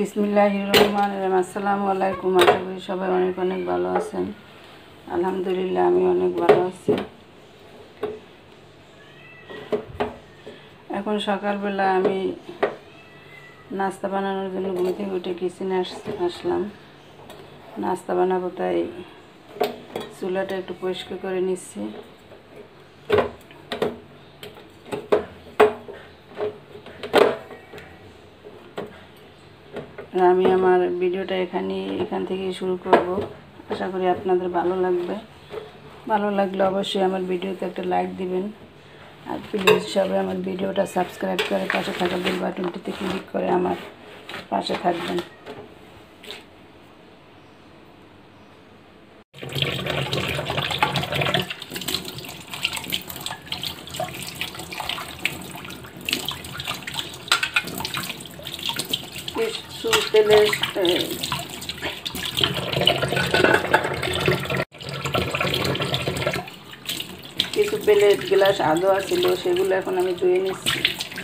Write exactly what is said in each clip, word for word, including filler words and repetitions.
বিসমিল্লাহির রহমানির রহিম। আসসালামু আলাইকুম। আশা করি সবাই অনেক অনেক ভালো আছেন। আলহামদুলিল্লাহ আমি অনেক ভালো আছি। এখন সকালবেলা আমি নাস্তা বানানোর জন্য ঘুম থেকে উঠে কিচেনে আসলাম। নাস্তা বানাবো, তাই চুলাটা একটু পরিষ্কার করে নিচ্ছি। আমি আমার ভিডিওটা এখানে এখান থেকে শুরু করব। আশা করি আপনাদের ভালো লাগবে। ভালো লাগলে অবশ্যই আমার ভিডিওতে একটা লাইক দিবেন, আর প্লিজ সবাই আমার ভিডিওটা সাবস্ক্রাইব করে পাশে থাকা বেল বাটনটিতে ক্লিক করে আমার পাশে থাকবেন। কিছু তেলে কিছু প্লেট গ্লাস আদোয়া ছিল, সেগুলো এখন আমি ধুয়ে নিচ্ছি।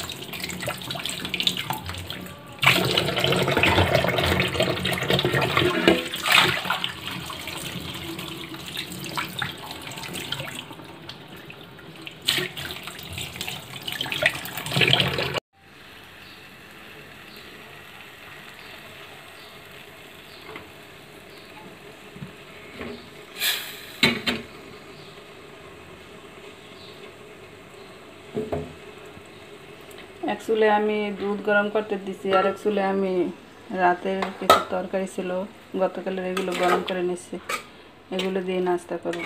এক চুলে আমি দুধ গরম করতে দিছি, আর এক চুলে আমি রাতের কিছু তরকারি ছিল গতকালের, এগুলো গরম করে নিচ্ছি। এগুলো দিয়ে নাস্তা করব।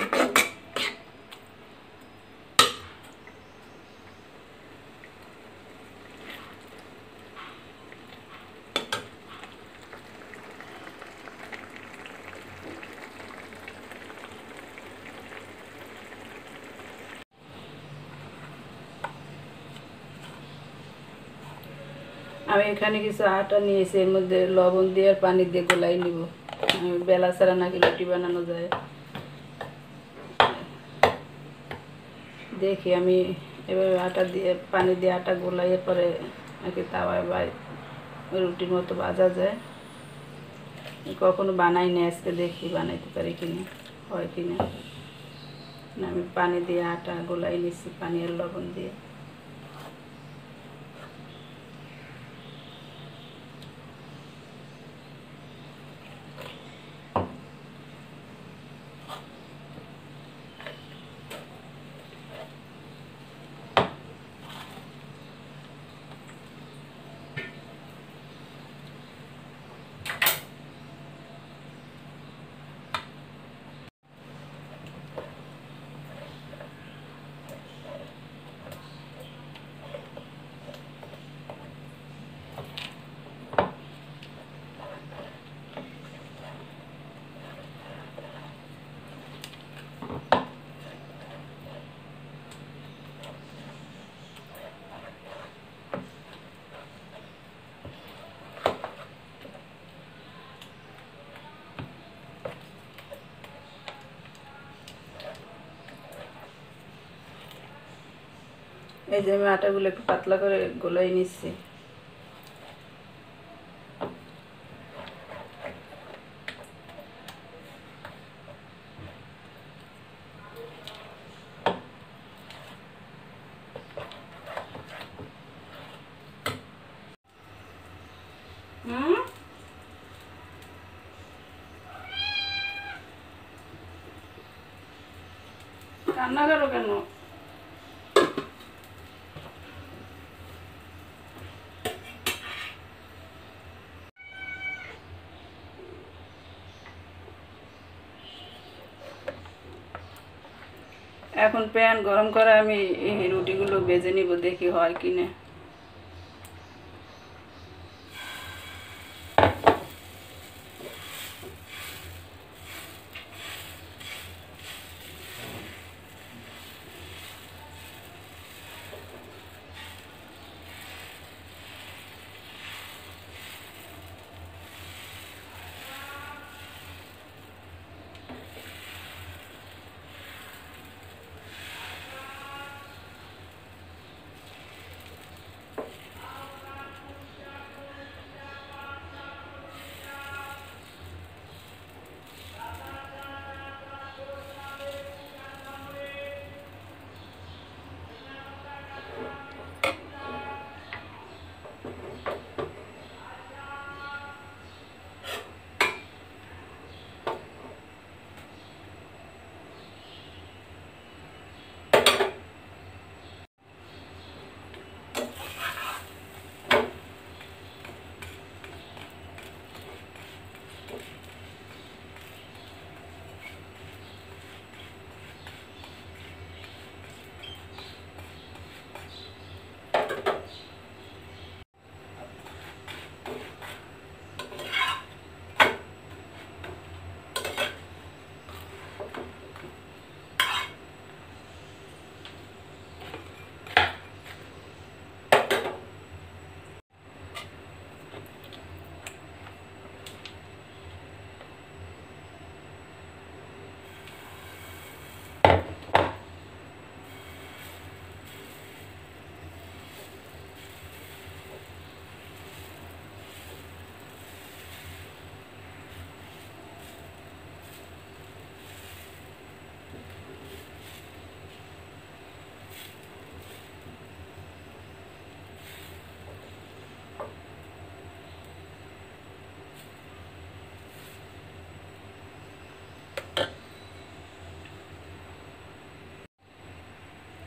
আমি এখানে কিছু আটা নিয়েছি, এর মধ্যে লবণ দিয়ে আর পানি দিয়ে গোলাই নিব। বেলা ছাড়া নাকি রুটি বানানো যায়। দেখি আমি এবার আটা দিয়ে পানি দিয়ে আটা গোলাইয়ের পরে নাকি তাওয়ায় বা রুটির মতো ভাজা যায়। কখনো বানাই না, আজকে দেখি বানাইতে পারি কিনা, হয় কিনা। আমি পানি দিয়ে আটা গোলাই নিচ্ছি, পানি আর লবণ দিয়ে। এই যে আমি আটাগুলো একটু পাতলা করে গোলাই নিচ্ছি। হুম রান্না করো কেন? এখন প্যান গরম করে আমি এই রুটিগুলো ভেজে নিব, দেখি হয় কিনা।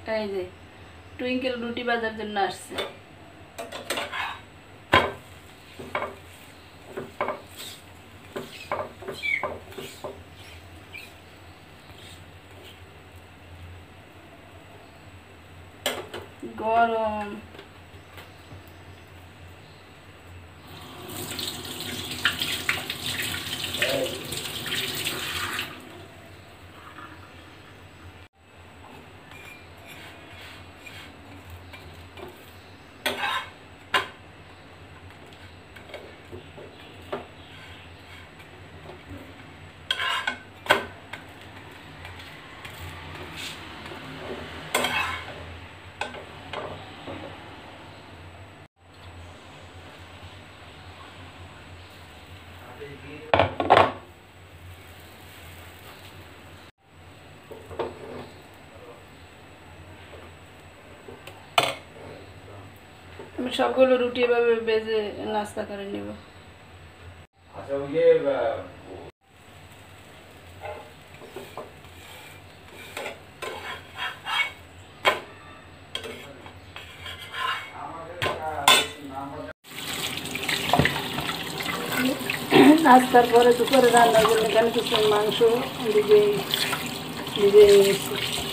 এই যে টুইঙ্কেল রুটি বাজার জন্য আসছে। গরম আমি সবগুলো রুটি এভাবে বেজে নাস্তা করে নিব। আচ্ছা ওই যে নাস্তার পরে দুপুরে রান্নার জন্য এখানে কিছু মাংস ভিজে ভিজে নিয়েছি।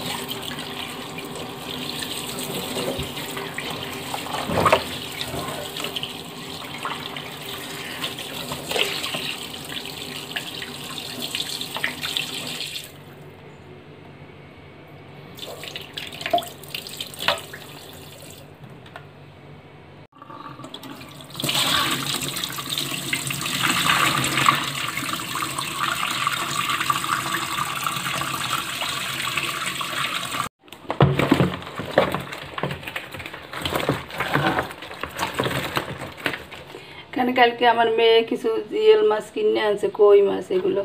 এখানে কালকে আমার মেয়ে কিছু জিএল মাছ কিনে আনছে, কই মাছ, এগুলো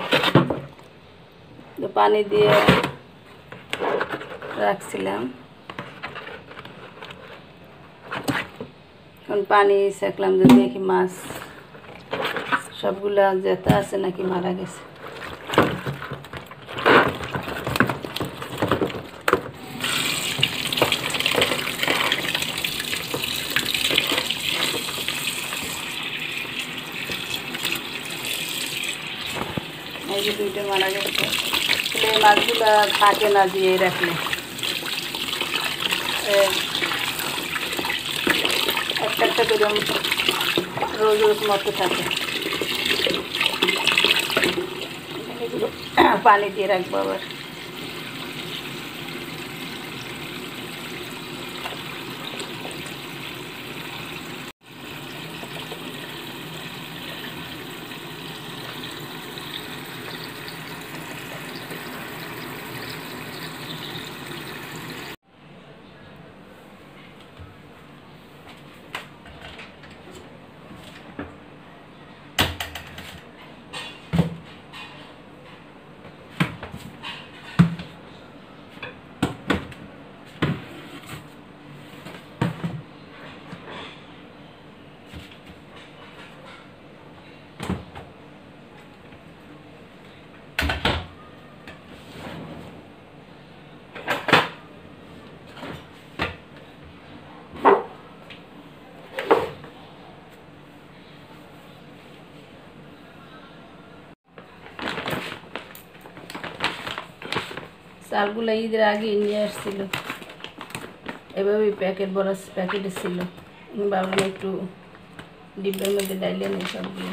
পানি দিয়ে রাখছিলাম। এখন পানি সেকলাম যে দেখি মাছ সবগুলা জেতা আছে নাকি মারা গেছে। এই যে দুইটা মারা গেছে। এই মাছগুলা থাকে না দিয়ে রাখলে, একটা একটা করে রোজ রোজ মতো থাকে। এগুলো পানি দিয়ে রাখবো আবার। চালগুলো ঈদের আগে নিয়ে আসছিল, এভাবেই প্যাকেট বড় প্যাকেটে ছিল। আমি ভাবলাম একটু ডিব্বার মধ্যে ডাইলে নেই সবগুলো।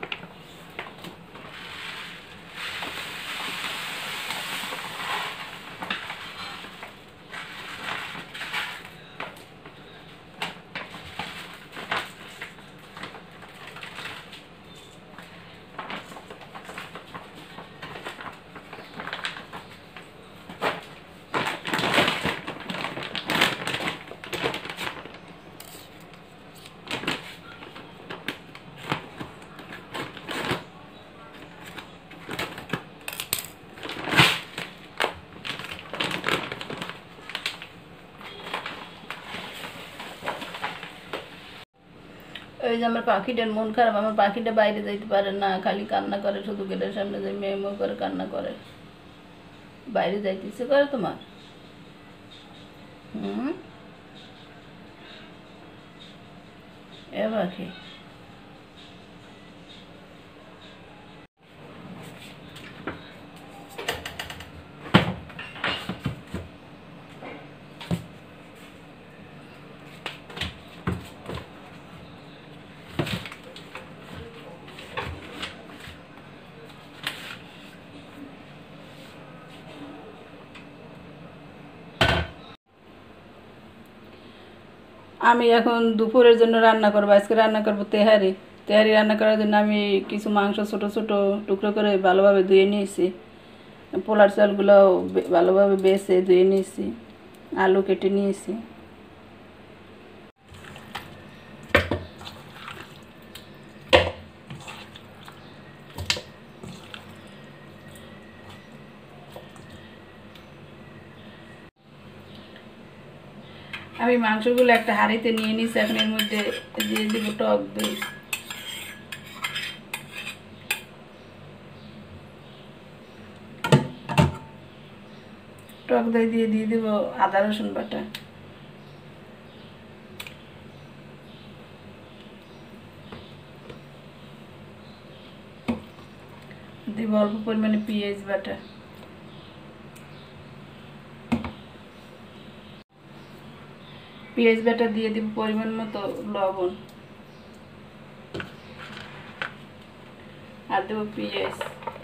ওই যে আমার পাখিটার মন খারাপ, আমার পাখিটা বাইরে যাইতে পারে না, খালি কান্না করে, শুধু গেটের সামনে যাই মেয়ে মেয়ে করে কান্না করে। বাইরে যাইতে ইচ্ছে করে তোমার? হুম এ পাখি আমি এখন দুপুরের জন্য রান্না করবো। আজকে রান্না করবো তেহারি। তেহারি রান্না করার জন্য আমি কিছু মাংস ছোট ছোট টুকরো করে ভালোভাবে ধুয়ে নিয়েছি। পোলার চালগুলো ভালোভাবে বেছে ধুয়ে নিয়েছি। আলু কেটে নিয়েছি। আমি মাংসগুলো একটা হাঁড়িতে নিয়ে নিয়েছি। এখন এর মধ্যে দিয়ে দিব টক দই, টক দই দিয়ে দিয়ে দিব আদা রসুন বাটা, দিব অল্প পরিমাণে পেঁয়াজ বাটা, পেঁয়াজ বাটা দিয়ে দিব পরিমাণ মতো লবণ, আর দেবো পেঁয়াজ,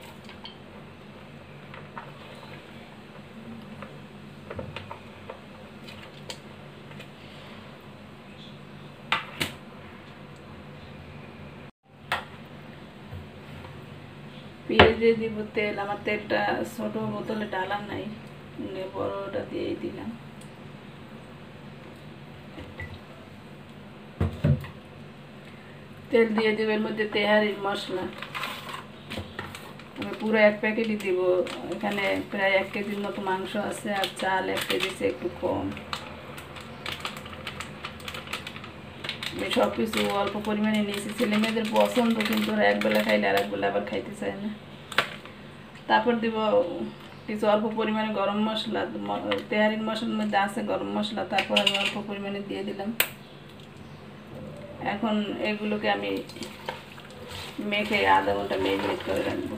পেঁয়াজ দিয়ে দিব তেল। আমার তেলটা ছোট বোতলে ডালা নাই, বড়টা দিয়েই দিলাম। তেল দিয়ে দিব এর মধ্যে তেহারির মশলা। আমি পুরো এক প্যাকেটই দিব। এখানে প্রায় এক কেজির মতো মাংস আছে, আর চাল এক কেজিতে একটু কম। আমি সব কিছু অল্প পরিমাণে নিয়েছি। ছেলে মেয়েদের পছন্দ, কিন্তু ওরা একবেলা খাইলে আর একবেলা আবার খাইতে চায় না। তারপর দিব কিছু অল্প পরিমাণে গরম মশলা। তেহারির মশলার মধ্যে আছে গরম মশলা, তারপর আমি অল্প পরিমাণে দিয়ে দিলাম। এখন এগুলোকে আমি মেখে আধা ঘন্টা ম্যারিনেট করে রাখবো।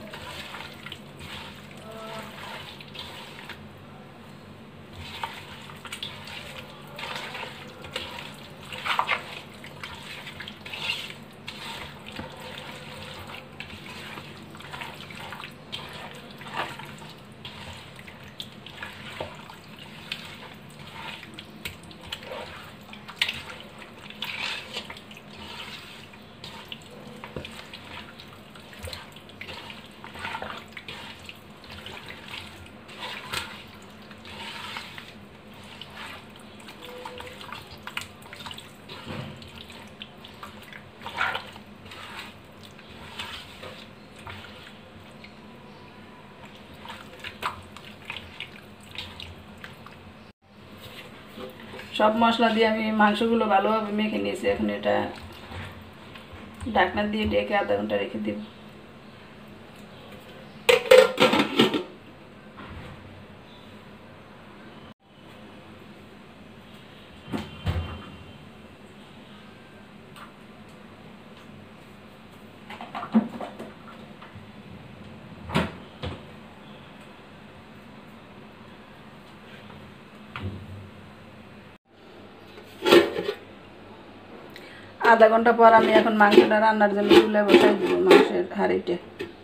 সব মশলা দিয়ে আমি মাংসগুলো ভালোভাবে মেখে নিয়েছি। এখন এটা ঢাকনা দিয়ে ঢেকে আধা ঘন্টা রেখে দিব। আধা ঘন্টা পর আমি এখন মাংসটা রান্নার জন্য চুলায় বসাই দিব মাংসের হাঁড়িতে।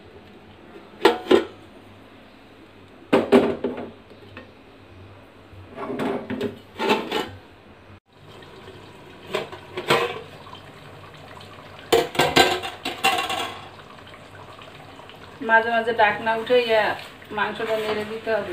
মাঝে মাঝে ঢাকনা উঠে ইয়া মাংসটা নেড়ে দিতে হবে।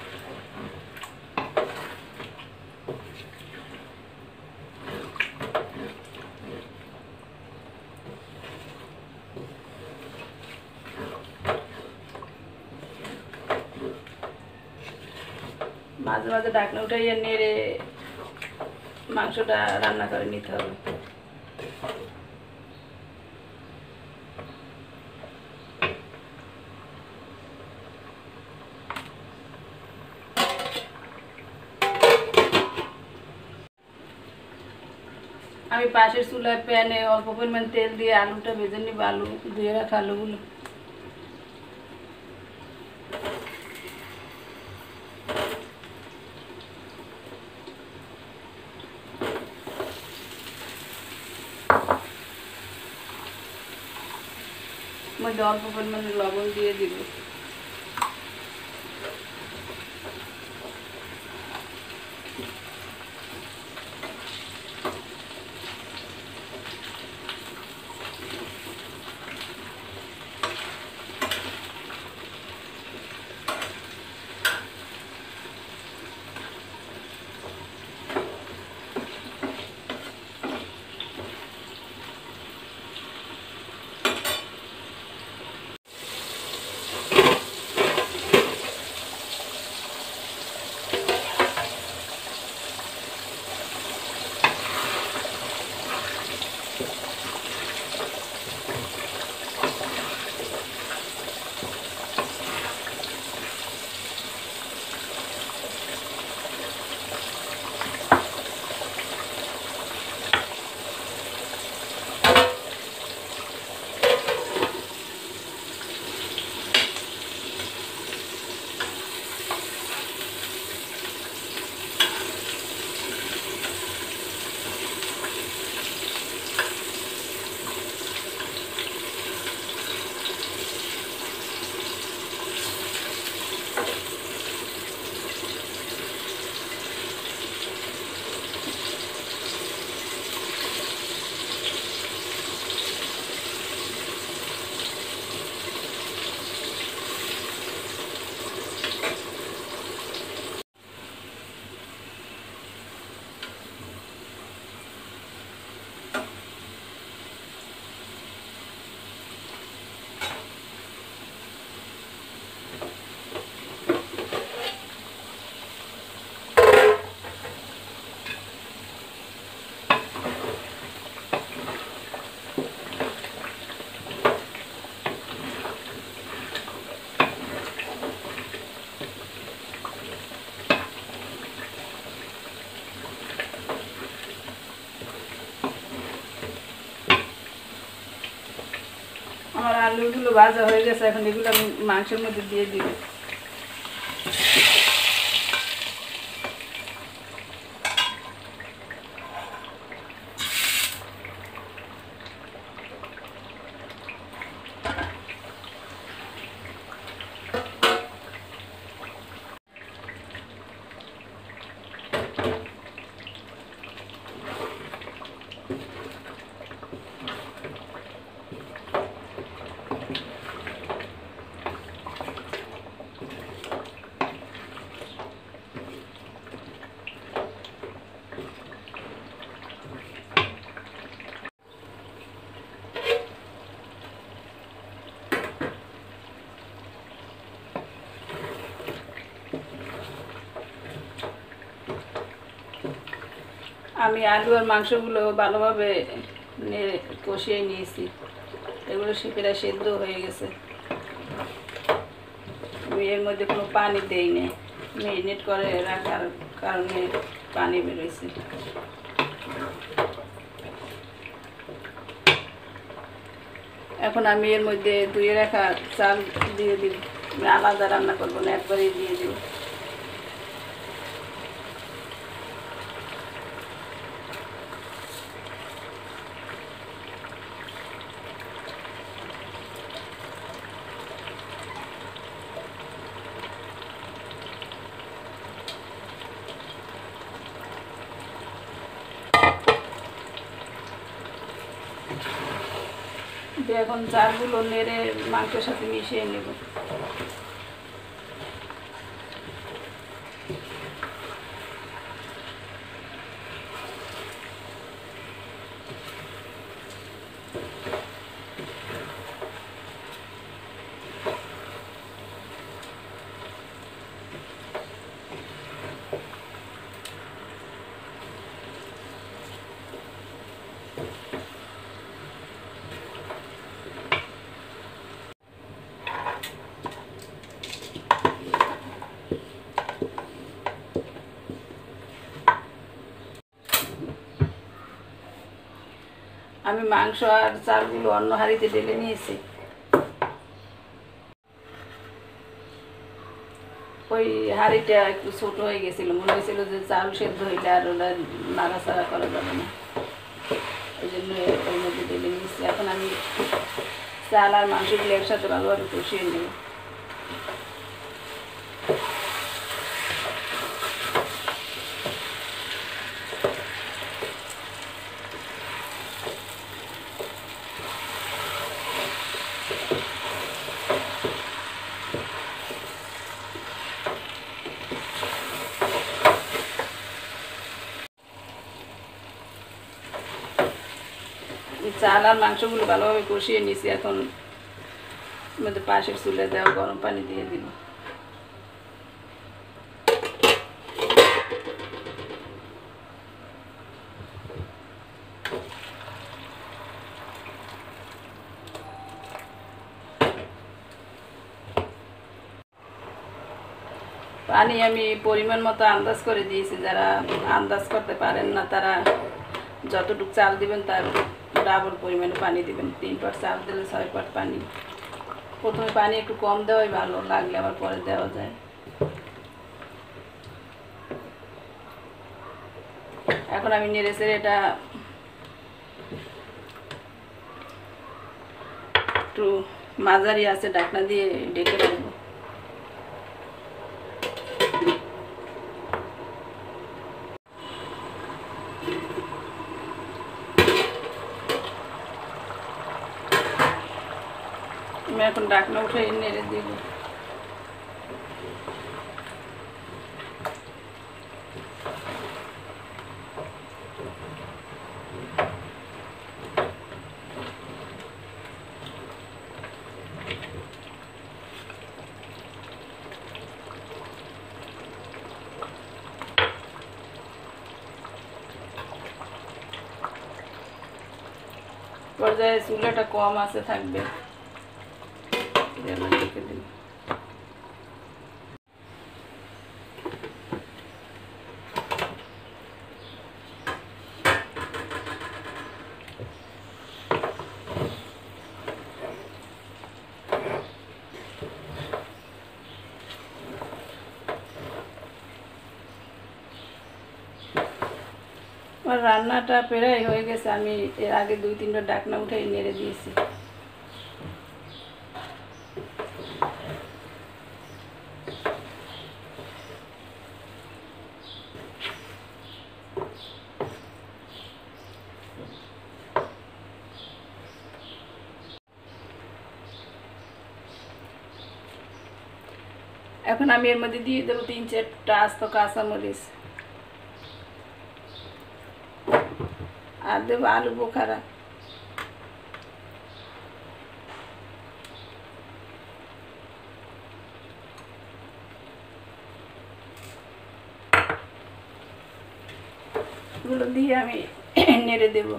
মাঝে মাঝে ঢাকনা উঠাইয়া নেড়ে মাংসটা রান্না করে নিতে হবে। আমি পাশের চুলায় প্যানে অল্প পরিমাণ তেল দিয়ে আলুটা ভেজে নিব, আলু ধুয়ে রাখা আলুগুলো। মধ্যে অল্প পরিমাণে লবণ দিয়ে দিব। আমার আলুগুলো ভাজা হয়ে গেছে, এখন এগুলো আমি মাংসের মধ্যে দিয়ে দিব। আমি আলু আর মাংসগুলো ভালোভাবে কষিয়ে নিয়েছি, এগুলো প্রায় সেদ্ধ হয়ে গেছে। আমি এর মধ্যে কোনো পানি দেই না, ম্যারিনেট করে রাখার কারণে পানি বেরোইছে। এখন আমি এর মধ্যে ধুয়ে রাখা চাল দিয়ে দিব, আলাদা রান্না করবো না, একবারেই দিয়ে দিব। এখন চালগুলো নেড়ে মাংসের সাথে মিশিয়ে নেব। আমি মাংস আর চালগুলো অন্য হাঁড়িতে ঢেলে নিয়েছি। ওই হাঁড়িটা একটু ছোট হয়ে গেছিল, মনে হয়েছিল যে চাল সেদ্ধ হইলে আর ওটা নাড়াচাড়া করা যাবে না, ওই জন্য ওর মধ্যে ঢেলে নিয়েছি। এখন আমি চাল আর মাংসগুলো একসাথে ভালোভাবে কষিয়ে নেব। চাল আর মাংসগুলো ভালোভাবে কষিয়ে নিয়েছি। এখন মধ্যে পাশের চুলে দেওয়া গরম পানি দিয়ে দিব। পানি আমি পরিমাণ মতো আন্দাজ করে দিয়েছি। যারা আন্দাজ করতে পারেন না তারা যতটুকু চাল দিবেন তার ডাবল পরিমাণে পানি দিবেন। তিন পাট চাল দিলে ছয় পাট পানি। প্রথমে পানি একটু কম দেওয়াই ভালো, লাগলে আবার পরে দেওয়া যায়। এখন আমি নেড়ে চেড়ে এটা একটু মাঝারি আছে ঢাকনা দিয়ে ঢেকে রাখবো। আমি এখন ঢাকনা উঠে নেড়ে দিব। পর্যায়ে চুলাটা কম আছে থাকবে। ঢেকে দিন। আমার রান্নাটা প্রায় হয়ে গেছে। আমি এর আগে দুই তিনটা ঢাকনা উঠে নেড়ে দিয়েছি। এখন আমি এর মধ্যে দিয়ে দেবো তিন চারটা আস্ত কাঁচামরিচ আর দেবো আলু বোখারা। এগুলো দিয়ে আমি নেড়ে দেবো।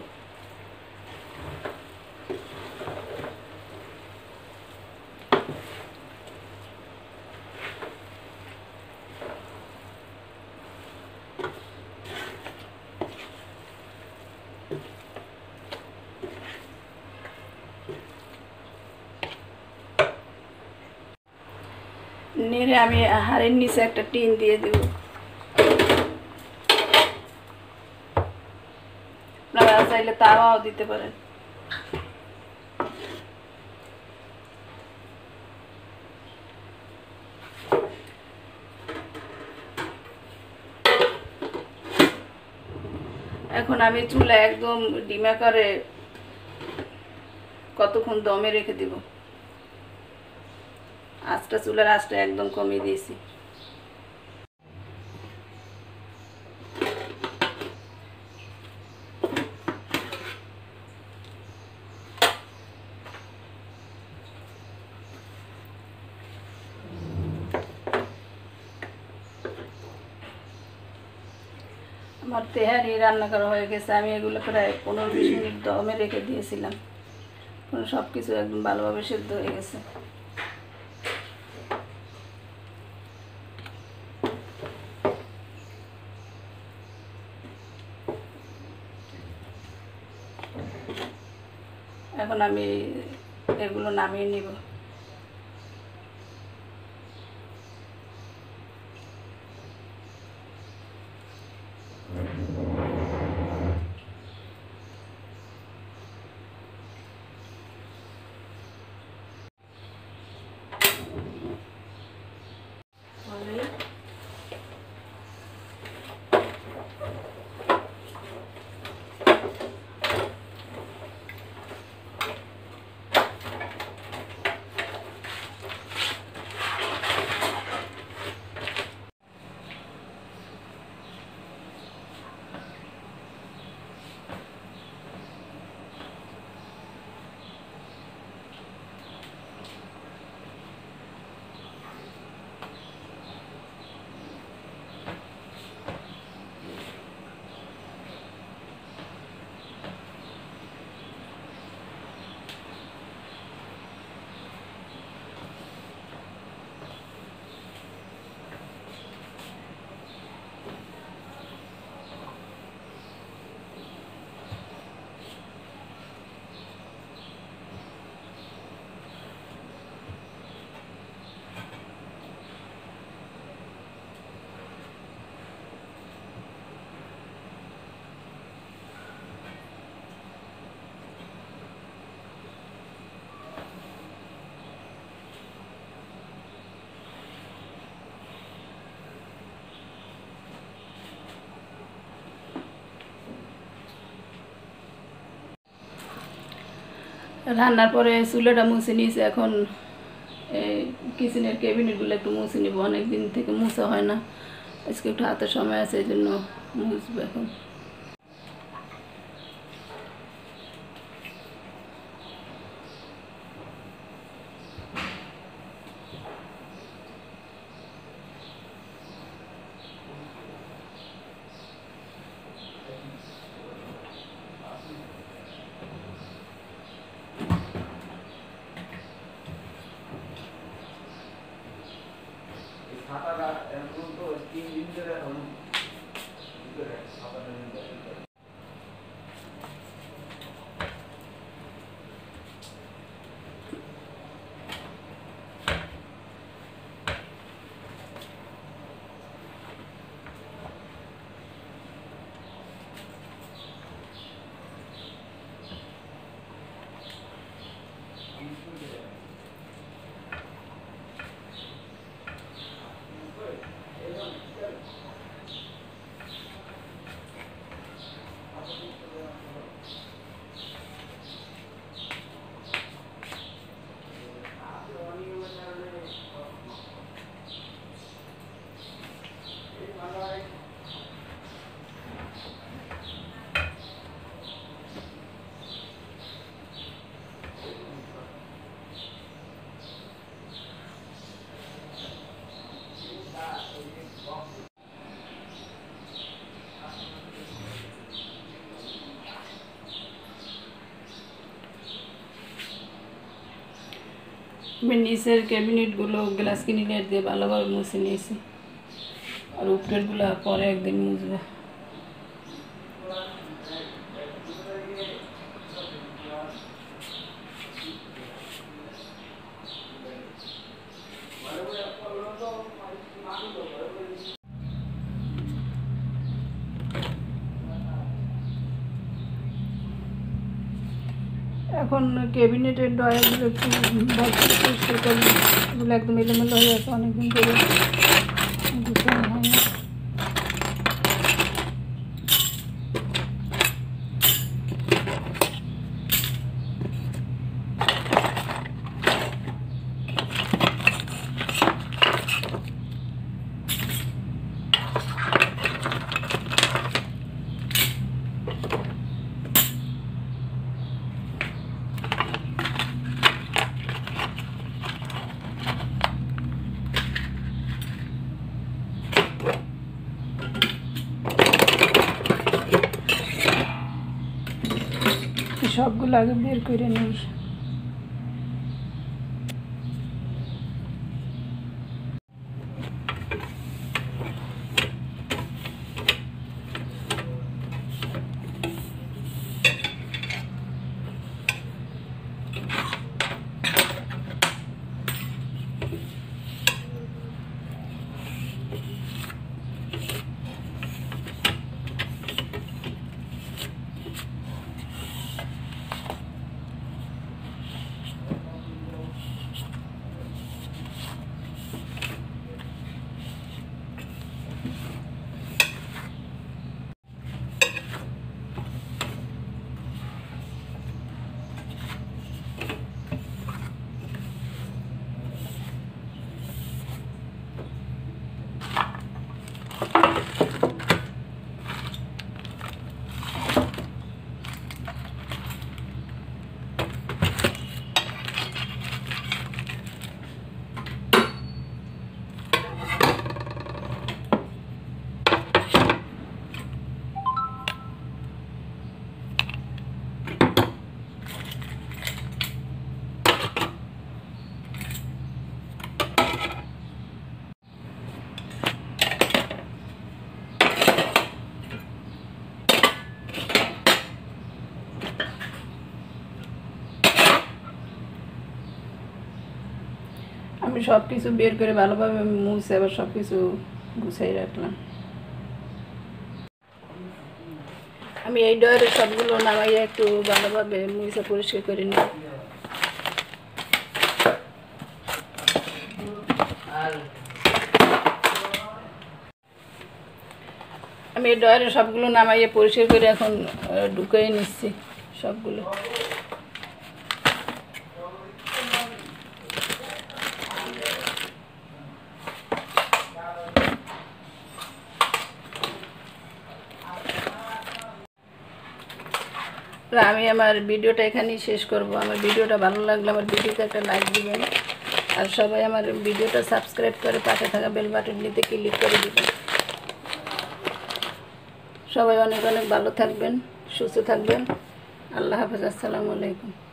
নেড়ে আমি হাড়ের নিচে একটা টিন দিয়ে দেব। আপনারা চাইলে তাওয়াও দিতে পারেন। এখন আমি চুলা একদম ডিমা করে কতক্ষণ দমে রেখে দিব। আঁচটা চুলার আঁচটা একদম কমিয়ে দিয়েছি। আমার তেহারি রান্না করা হয়ে গেছে। আমি এগুলো প্রায় পনেরো বিশ মিনিট দমে রেখে দিয়েছিলাম। সব কিছু একদম ভালোভাবে সেদ্ধ হয়ে গেছে। এখন আমি এগুলো নামিয়ে নিব। রান্নার পরে চুলাটা মুছে নিয়েছি, এখন এই কিচেনের ক্যাবিনেটগুলো একটু মুছে নিব। অনেক দিন থেকে মুছা হয় না, আজকে একটু হাতে সময় আছে, এই জন্য মুছবো এখন। খাতাটা এখন তো তিন দিন ধরে এখন কি করে খাতাটা নিয়ে যায়। আমি নিচের ক্যাবিনেটগুলো গ্লাস ক্লিনার দিয়ে ভালোভাবে মুছে নিয়েছি, আর উপরেরগুলো পরে একদিন মুছবো। এখন ক্যাবিনেটের ড্রয়ারগুলো একটু পরিষ্কার করবো, এগুলো একদম এলোমেলো হয়ে আছে, অনেকদিন ধরে গুছানো হয় না। সবগুলো আগে বের করে নিই। আমি সব কিছু বের করে ভালোভাবে মুছে আবার সব কিছু গুছাই রাখলাম। আমি এই ডয়ারের সবগুলো নামাইয়া একটু ভালোভাবে মুছে পরিষ্কার করে নিই। আমি এই ডয়ারের সবগুলো নামাইয়া পরিষ্কার করে এখন ঢুকিয়ে নিচ্ছি সবগুলো। আমি আমার ভিডিওটা এখানেই শেষ করব। আমার ভিডিওটা ভালো লাগলে আমার ভিডিওতে একটা লাইক দিবেন, আর সবাই আমার ভিডিওটা সাবস্ক্রাইব করে পাশে থাকা বেল বাটনটিতে ক্লিক করে দিবেন। সবাই অনেক অনেক ভালো থাকবেন, সুস্থ থাকবেন। আল্লাহ হাফেজ, আসসালামু আলাইকুম।